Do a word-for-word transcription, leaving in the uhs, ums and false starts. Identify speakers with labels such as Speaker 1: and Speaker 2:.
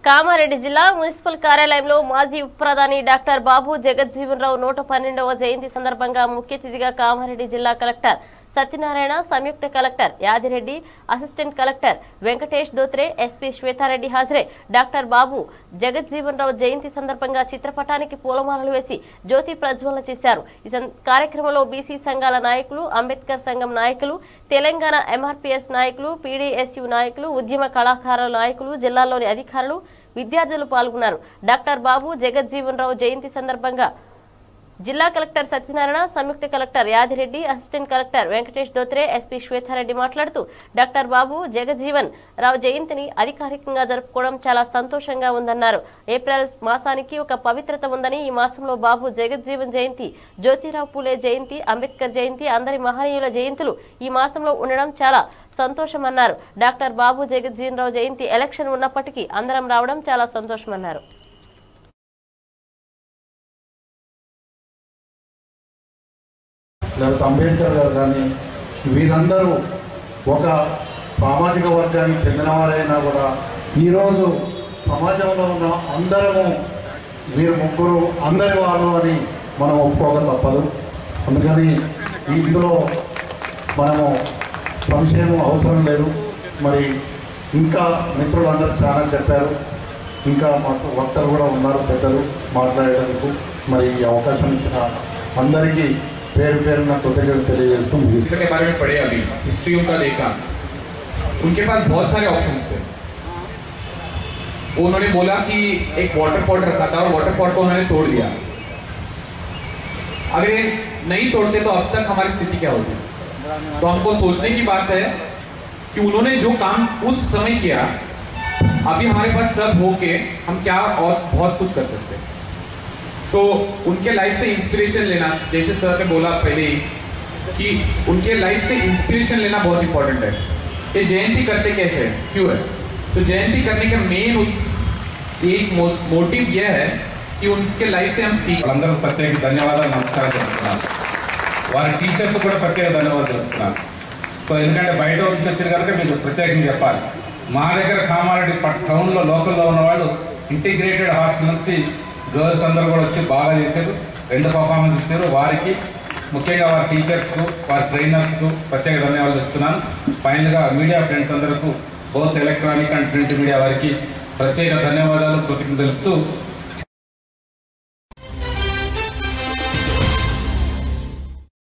Speaker 1: కామారెడ్డి జిల్లా మున్సిపల్ కార్యాలయంలో మాజీ ప్రధాని డాక్టర్ బాబు జగజ్జీవన్ రావు నూట పన్నెండవ జయంతి సందర్భంగా ముఖ్య అతిథిగా కామారెడ్డి జిల్లా కలెక్టర్ సత్యనారాయణ, సంయుక్త collector Yadireddy, assistant collector Venkatesh Dothre, SP Swetha Reddy హాజరై డాక్టర్ బాబు జగజ్జీవన్ రావు జయంతి సందర్భంగా చిత్రపటానికి పూలమాలలు వేసి జ్యోతి ప్రజ్వలన చేశారు. ఈ కార్యక్రమంలో బీసీ సంఘాల నాయకులు, అంబేద్కర్ సంఘం నాయకులు, తెలంగాణ ఎంఆర్పీఎస్ నాయకులు, పీడీఎస్యూ నాయకులు, ఉద్యమ కళాకారుల నాయకులు, జిల్లాలోని అధికారులు, విద్యార్థులు పాల్గొన్నారు. డాక్టర్ బాబు జగజ్జీవన్ రావు జయంతి సందర్భంగా జిల్లా కలెక్టర్ సత్యనారాయణ, సంయుక్త collector Yadireddy, assistant collector Venkatesh Dothre, SP Swetha Reddy మాట్లాడుతూ డాక్టర్ బాబు జగజ్జీవన్ రావు జయంతిని అధికారికంగా జరుపుకోవడం చాలా సంతోషంగా ఉందన్నారు. ఏప్రిల్ మాసానికి ఒక పవిత్రత ఉందని, ఈ మాసంలో బాబు జగజ్జీవన్ జయంతి, జ్యోతిరావు పూలే జయంతి, అంబేద్కర్ జయంతి, అందరి మహనీయుల జయంతులు ఈ మాసంలో ఉండడం చాలా సంతోషమన్నారు. డాక్టర్ బాబు జగజ్జీవన్ రావు జయంతి ఎలక్షన్ ఉన్నప్పటికీ అందరం రావడం చాలా సంతోషమన్నారు.
Speaker 2: లేకపోతే అంబేద్కర్ గారు కానీ వీరందరూ ఒక సామాజిక వర్గానికి చెందిన వారైనా కూడా ఈరోజు సమాజంలో ఉన్న అందరము వీరు ముగ్గురు అందరి వాళ్ళు అని మనం ఒప్పుకోక తప్పదు. అందుకని ఇందులో మనము సంశయం అవసరం లేదు. మరి ఇంకా మిత్రులు అందరూ చాలా చెప్పారు, ఇంకా మాకు వక్తలు కూడా ఉన్నారు పెద్దలు మాట్లాడేందుకు. మరి ఈ అవకాశం ఇచ్చిన అందరికీ पेर पेर ना
Speaker 3: के बारे में पढ़े, अभी हिस्ट्री उनका देखा, उनके पास बहुत सारे ऑप्शंस थे. उन्होंने बोला कि एक वाटर पॉट रखा था और वाटर पॉट को उन्होंने तोड़ दिया. अगर ये नहीं तोड़ते तो अब तक हमारी स्थिति क्या होती. तो हमको सोचने की बात है कि उन्होंने जो काम उस समय किया, अभी हमारे पास सब होके हम क्या और बहुत कुछ कर सकते हैं. तो उनके लाइफ से इंस्पिरेशन लेना, जैसे सर ने बोला पहले ही कि उनके लाइफ से इंस्पिरेशन लेना बहुत इंपॉर्टेंट है. ये जयंती करते कैसे है, क्यों है? तो जयंती करने का मेन एक मोटिव यह है कि उनके लाइफ से हम सीख.
Speaker 4: अंदर प्रत्येक धन्यवाद नमस्कार చెప్తున్నాను. వారి టీచర్స్ కూడా ప్రత్యేక ధన్యవాదాలు చెప్తున్నాను. సో ఎందుకంటే బయట నుంచి వచ్చారు కనుక మీకు ప్రత్యేకంగా చెప్పాలి. మా దగ్గర కామారెడ్డి టౌన్లో లోకల్లో ఉన్న వాళ్ళు ఇంటిగ్రేటెడ్ హాస్టల్ నుంచి గర్ల్స్ అందరూ కూడా వచ్చి బాగా చేశారు, రెండు పర్ఫార్మెన్స్ ఇచ్చారు. వారికి ముఖ్యంగా వారి టీచర్స్కు, వారి ట్రైనర్స్కు ప్రత్యేక ధన్యవాదాలు చెప్తున్నాను. ఫైనల్గా మీడియా ఫ్రెండ్స్ అందరికీ both electronic and print media వారికి ప్రత్యేక ధన్యవాదాలు కృతజ్ఞతలు తెలుపుతూ